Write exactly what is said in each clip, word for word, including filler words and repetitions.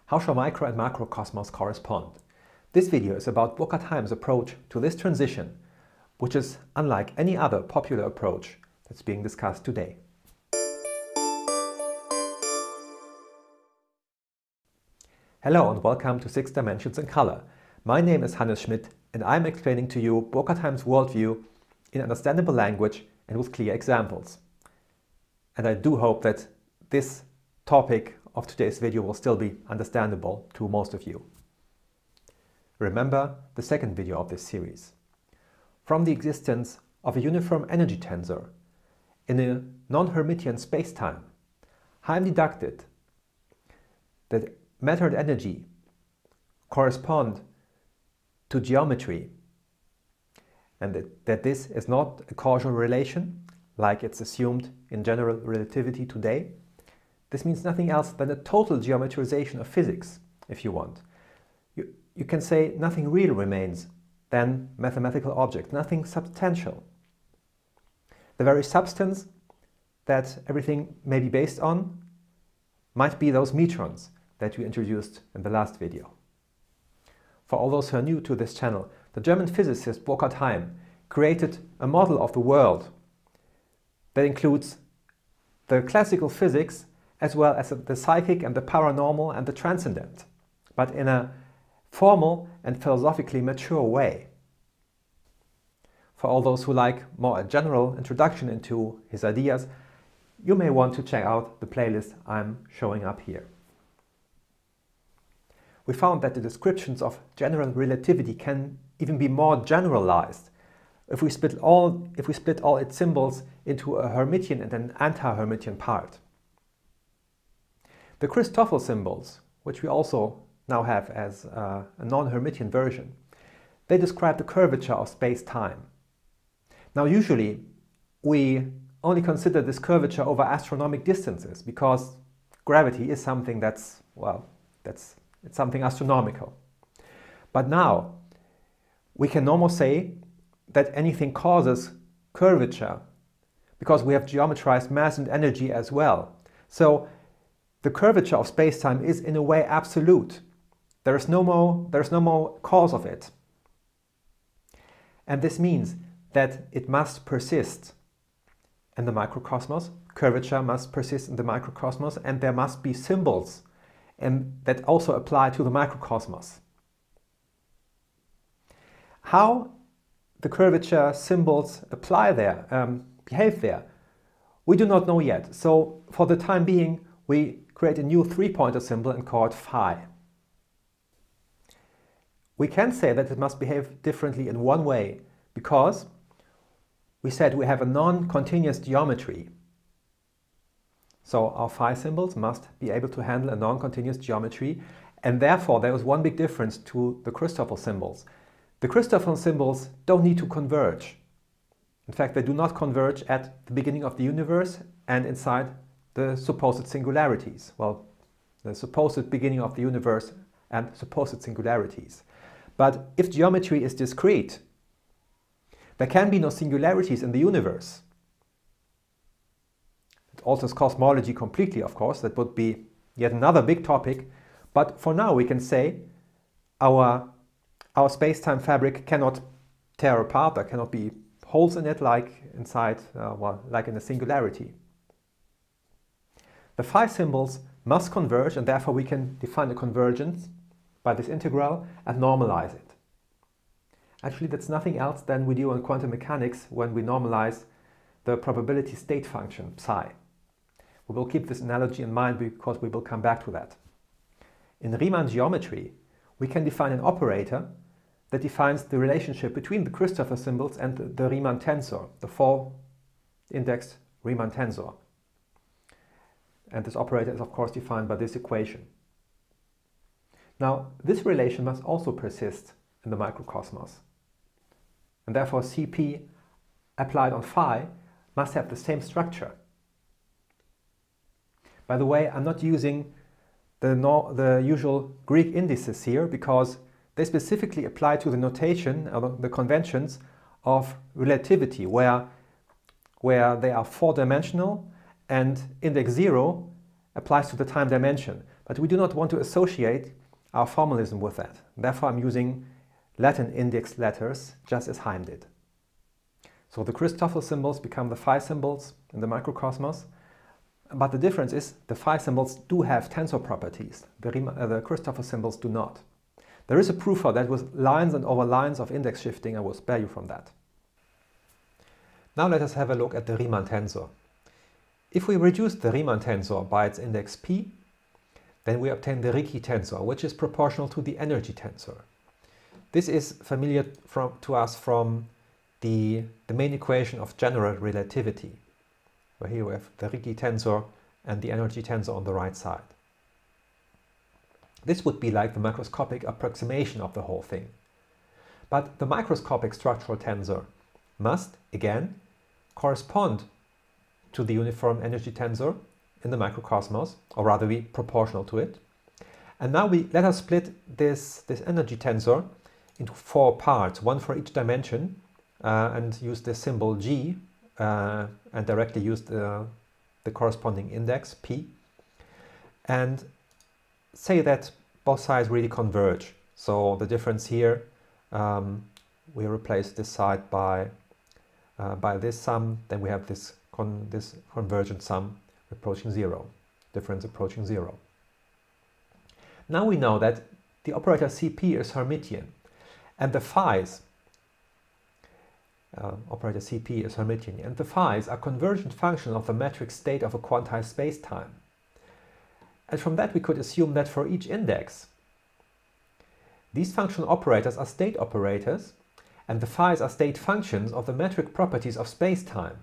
How shall micro and macrocosmos correspond? This video is about Burkhard Heim's approach to this transition, which is unlike any other popular approach that's being discussed today. Hello and welcome to Six Dimensions in Color. My name is Schmid and I'm explaining to you Burkhard Heim's worldview in understandable language and with clear examples. And I do hope that this topic of today's video will still be understandable to most of you. Remember the second video of this series. From the existence of a uniform energy tensor in a non-Hermitian spacetime, Heim deducted that matter and energy correspond to geometry and that, that this is not a causal relation like it's assumed in general relativity today. This means nothing else than a total geometrization of physics, if you want. You, you can say nothing real remains than mathematical objects, nothing substantial. The very substance that everything may be based on might be those metrons that we introduced in the last video. For all those who are new to this channel, the German physicist Burkhard Heim created a model of the world that includes the classical physics as well as the psychic and the paranormal and the transcendent, but in a formal and philosophically mature way. For all those who like more a general introduction into his ideas, you may want to check out the playlist I'm showing up here. We found that the descriptions of general relativity can even be more generalized if we split all, if we split all its symbols into a Hermitian and an anti-Hermitian part. The Christoffel symbols, which we also now have as uh, a non-Hermitian version, they describe the curvature of space-time. Now usually we only consider this curvature over astronomical distances because gravity is something that's, well, that's it's something astronomical. But now we can almost say that anything causes curvature because we have geometrized mass and energy as well. So the curvature of space-time is in a way absolute. There is no more, there is no more cause of it. And this means that it must persist in the microcosmos. Curvature must persist in the microcosmos, and there must be symbols and that also apply to the microcosmos. How the curvature symbols apply there, um, behave there, we do not know yet. So for the time being, we create a new three-pointer symbol and call it phi. We can say that it must behave differently in one way because we said we have a non-continuous geometry. So our phi symbols must be able to handle a non-continuous geometry, and therefore there is one big difference to the Christoffel symbols. The Christoffel symbols don't need to converge. In fact, they do not converge at the beginning of the universe and inside the supposed singularities. Well, the supposed beginning of the universe and supposed singularities. But if geometry is discrete, there can be no singularities in the universe. It alters cosmology completely, of course. That would be yet another big topic. But for now, we can say our, our space-time fabric cannot tear apart. There cannot be holes in it like inside, uh, well, like in a singularity. The phi symbols must converge, and therefore we can define a convergence by this integral and normalize it. Actually, that's nothing else than we do in quantum mechanics when we normalize the probability state function, psi. We will keep this analogy in mind because we will come back to that. In Riemann geometry, we can define an operator that defines the relationship between the Christoffel symbols and the, the Riemann tensor, the four-indexed Riemann tensor. And this operator is of course defined by this equation. Now, this relation must also persist in the microcosmos. And therefore C P applied on phi must have the same structure. By the way, I'm not using the, no, the usual Greek indices here because they specifically apply to the notation, or the conventions of relativity, where, where they are four-dimensional and index zero applies to the time dimension. but we do not want to associate our formalism with that. Therefore, I'm using Latin index letters, just as Heim did. So the Christoffel symbols become the phi symbols in the microcosmos, but the difference is the phi symbols do have tensor properties. The, uh, the Christoffel symbols do not. There is a proof for that with lines and over lines of index shifting. I will spare you from that. Now let us have a look at the Riemann tensor. If we reduce the Riemann tensor by its index p, then we obtain the Ricci tensor, which is proportional to the energy tensor. This is familiar from, to us from the, the main equation of general relativity, where here we have the Ricci tensor and the energy tensor on the right side. This would be like the macroscopic approximation of the whole thing. But the microscopic structural tensor must, again, correspond to the uniform energy tensor in the microcosmos, or rather be proportional to it. And now we let us split this, this energy tensor into four parts, one for each dimension, uh, and use the symbol G uh, and directly use the, the corresponding index P, and say that both sides really converge. So the difference here, um, we replace this side by, uh, by this sum, then we have this, con this convergent sum approaching zero, difference approaching zero. Now we know that the operator C P is Hermitian, and the phi's, uh, operator C P is Hermitian, and the phi's are convergent functions of the metric state of a quantized spacetime. And from that we could assume that for each index, these functional operators are state operators, and the phi's are state functions of the metric properties of spacetime.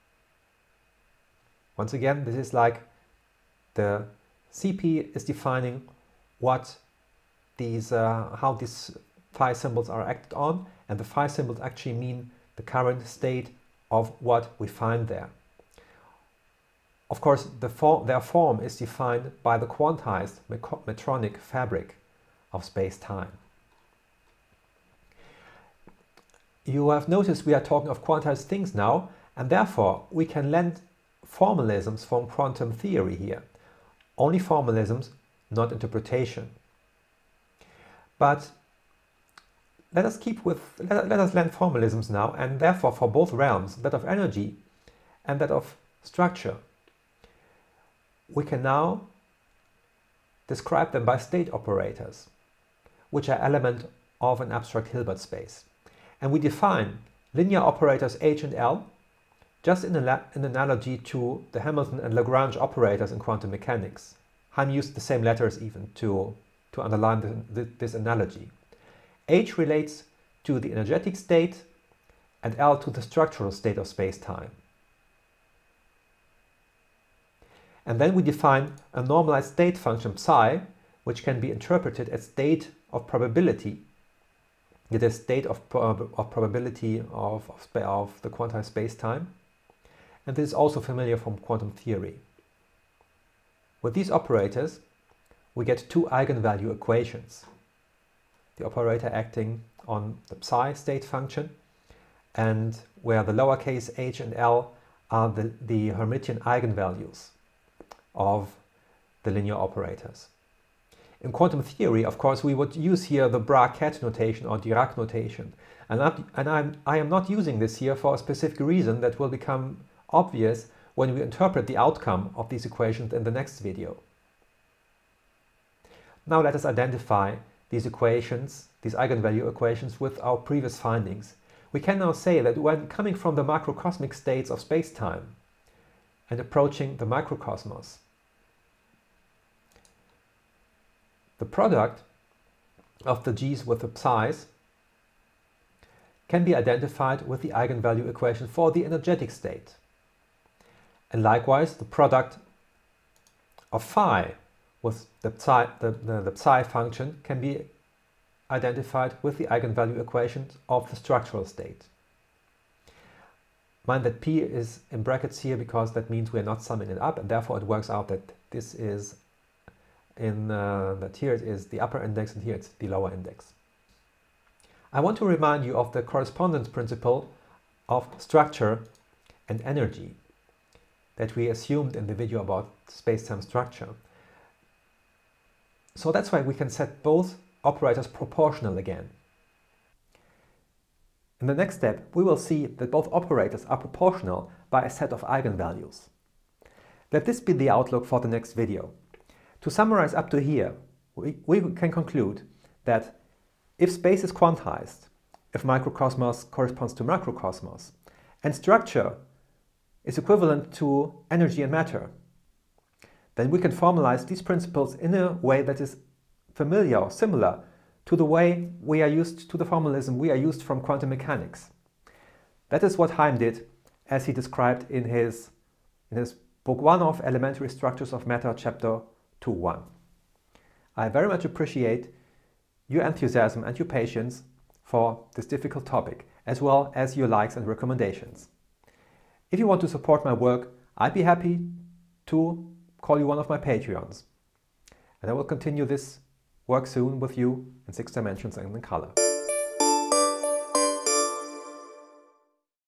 Once again, this is like the C P is defining what these, uh, how these phi symbols are acted on, and the phi symbols actually mean the current state of what we find there. Of course, the form, their form is defined by the quantized metronic fabric of space-time. You have noticed we are talking of quantized things now, and therefore we can lend formalisms from quantum theory here. Only formalisms, not interpretation. But let us keep with, let, let us lend formalisms now, and therefore for both realms, that of energy and that of structure, we can now describe them by state operators, which are elements of an abstract Hilbert space. And we define linear operators H and L just in, a, in analogy to the Hamilton and Lagrange operators in quantum mechanics. Heim used the same letters even to, to underline the, the, this analogy. H relates to the energetic state and L to the structural state of space-time. And then we define a normalized state function psi, which can be interpreted as state of probability. It is state of, prob of probability of, of, of the quantized space-time. And this is also familiar from quantum theory. With these operators, we get two eigenvalue equations. The operator acting on the psi state function, and where the lowercase h and l are the, the Hermitian eigenvalues of the linear operators. In quantum theory, of course, we would use here the Bra-Ket notation or Dirac notation. And, I'm, and I'm, I am not using this here for a specific reason that will become obvious when we interpret the outcome of these equations in the next video. Now let us identify these equations, these eigenvalue equations, with our previous findings. We can now say that when coming from the macrocosmic states of space-time and approaching the microcosmos, the product of the G's with the psi's can be identified with the eigenvalue equation for the energetic state. And likewise, the product of phi with the psi, the, the, the psi function can be identified with the eigenvalue equations of the structural state. Mind that P is in brackets here because that means we are not summing it up, and therefore it works out that this is in uh, that here it is the upper index and here it's the lower index. I want to remind you of the correspondence principle of structure and energy that we assumed in the video about space-time structure. So that's why we can set both operators proportional again. In the next step, we will see that both operators are proportional by a set of eigenvalues. Let this be the outlook for the next video. To summarize up to here, we, we can conclude that if space is quantized, if microcosmos corresponds to macrocosmos, and structure is equivalent to energy and matter, then we can formalize these principles in a way that is familiar or similar to the way we are used to the formalism we are used from quantum mechanics. That is what Heim did, as he described in his, in his book one of Elementary Structures of Matter, chapter two point one. I very much appreciate your enthusiasm and your patience for this difficult topic, as well as your likes and recommendations. If you want to support my work, I'd be happy to call you one of my Patreons. And I will continue this work soon with you in six dimensions and in color.